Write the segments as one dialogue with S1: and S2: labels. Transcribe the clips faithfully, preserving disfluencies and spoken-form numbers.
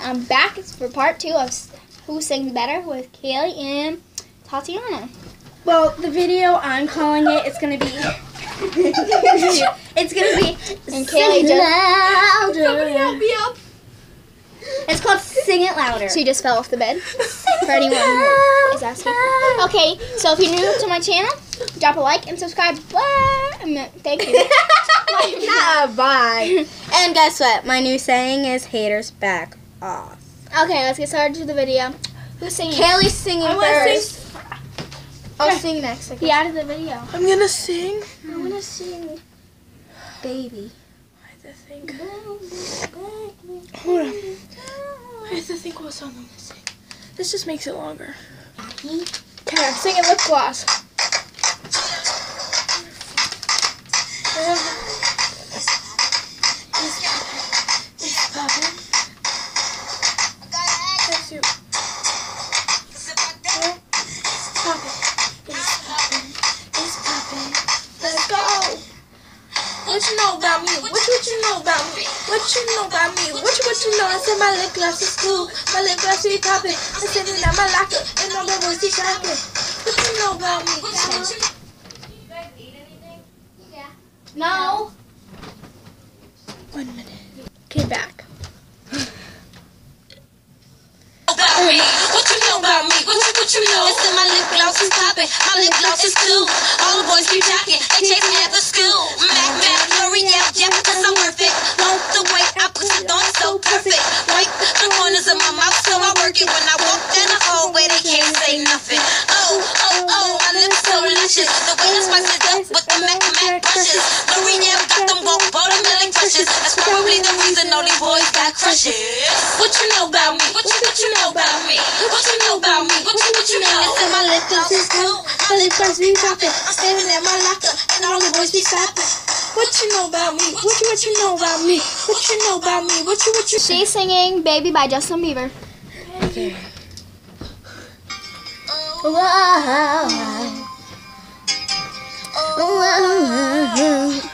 S1: I'm back for part two of Who Sings Better with Kaylee and Tatiana.
S2: Well, the video, I'm calling it, it's going to be, it's going to be
S1: and Kaylee just,
S2: louder.
S1: Somebody help me up.
S2: It's called Sing It Louder.
S1: She just fell off the bed, for anyone who is asking. Okay, so if you're new to my channel, drop a like and subscribe. Bye. Thank you.
S2: Nah, bye. And guess what? My new saying is haters back off.
S1: Okay, let's get started to the video. Who's singing?
S2: Kaylee's singing
S3: I wanna
S2: first.
S3: sing.
S2: I'll
S1: Okay.
S2: sing next. I
S1: He
S2: guess.
S1: added the video.
S3: I'm gonna sing.
S2: I want to sing Baby.
S3: I have to think. Hold on. I have to think what song I'm gonna sing. This just makes it longer. Okay, I'm singing Lip Gloss. It's poppin'. That's you. Poppin'. It's poppin'. It's poppin'. Let's go. What you know about me? What you, what you know about me? What you know about me? What you, what you know? I said my lip gloss is cool. My lip gloss be poppin'. I'm sitting at my locker and all the boys be shopping. What you know about me?
S1: No.
S3: One minute. Okay, back.
S4: About me. What you know about me? What you, what you know? It's my lip gloss is popping. My lip gloss is cool. All the boys be jocking. They chase me at the school. Mac, Mac, L'Oreal, yeah, because I'm worth it. Want the way I put it on so perfect. Wipe the corners of my mouth so I work it. When I walk down the hallway, they can't say nothing. Oh, oh, oh, my lips so luscious. The way I spice it up with the Mac, Mac brushes. L'Oreal got them walk watermelon crushes. That's probably the reason all these boys got crushes. What you know about me? What you, what you know about me? What you know about me? What you, what you know? I said my lip gloss is cool. My lip gloss be poppin'. I'm standing at my locker and all the boys be stopping.
S3: What you know about me? What you, what you know about me? What you know about me? What you, what you
S1: She's singing Baby by Justin Bieber.
S2: Okay. Wow. Wow.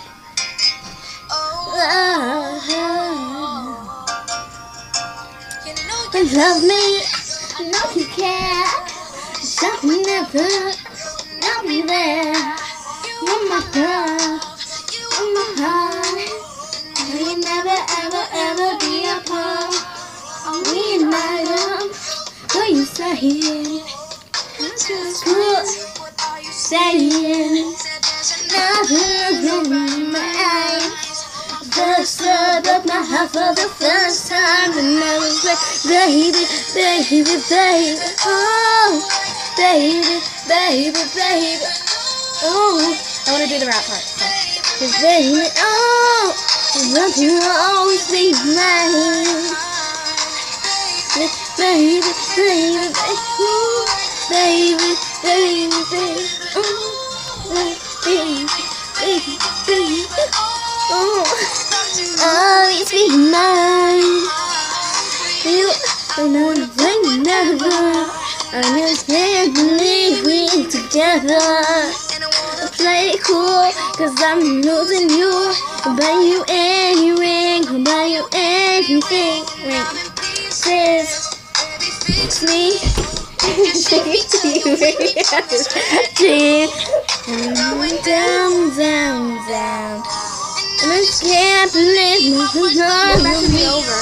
S2: Love me, know you care. Just never, love me there. You're my girl, you're my heart. We never, ever, ever be apart. We never, what you saying? What saying? Nothing in my eyes. Just up my heart for the first time, and I was like, baby, baby, baby, oh, baby, baby, baby, oh. I want to do the rap part. So. Baby, oh, want to always be mine. Baby, baby, baby, baby, baby, baby, oh, baby, baby, baby, oh. Always be mine. You know the never. I just can't believe we're together. Play it cool, cause I'm losing you. Buy you any ring, buy you anything. Ring. Says it's me. Down, down, down. And I can't believe nothing's wrong with me.
S1: Over.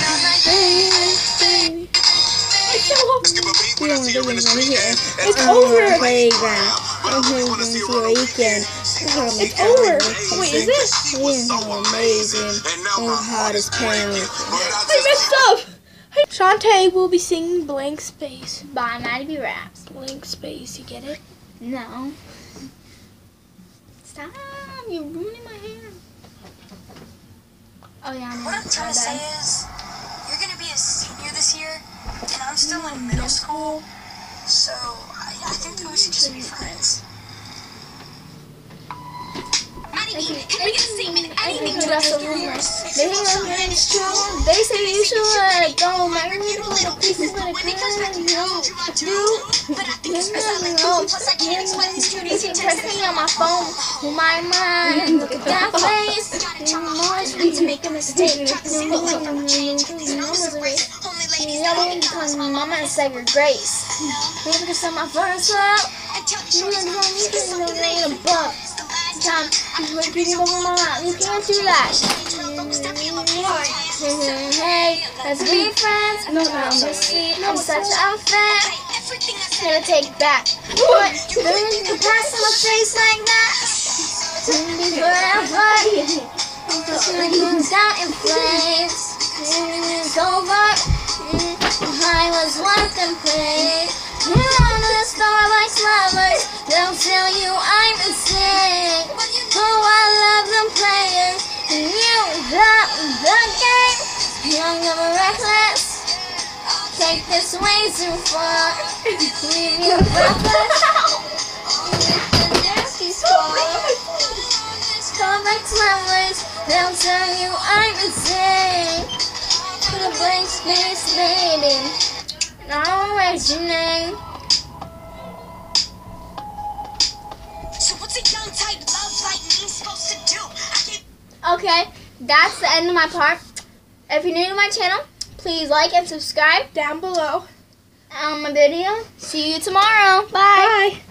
S3: It's over.
S2: Playground. Weekend.
S3: It's over. Wait, is this?
S2: So amazing. And hottest parent.
S3: I messed up. Shantae will be singing Blank Space.
S1: By Maddie B. Raps.
S3: Blank Space, you get it?
S1: No. Stop. You're ruining my hair. Oh, yeah, I'm
S4: What I'm trying to say is, you're gonna be a senior this year, and I'm still in middle school, so I, I think that we should just be friends.
S1: They say you should go marry me to little pieces when it comes back to you.
S4: But I think it's no, plus I can't explain these cuties.
S1: You text me on my phone, oh my mind, look at that face. You know it's sweet to make a mistake. No misery. only because my mama and Savior Grace. Maybe because of my first love. You don't need a buck. Time you can't do that. Hey, let's be friends. No, I'm just see. I'm such a fan. Never take back. What? Don't you pass in my face like that? Forever. Down in flames. It's over. I was once complete. You know the Starbucks lovers. They'll tell you I'm insane. Oh, I love them players. And you love the game. Young and reckless. Take this way too far. Leave you breathless. The nasty squad. Starbucks lovers. They'll tell you I'm insane. Put a blank space, baby. I'll write your name.
S4: So what's a young type love like me supposed to do? I can
S1: Okay, that's the end of my part. If you're new to my channel, please like and subscribe
S3: Down below.
S1: on my video. See you tomorrow. Bye.
S3: Bye.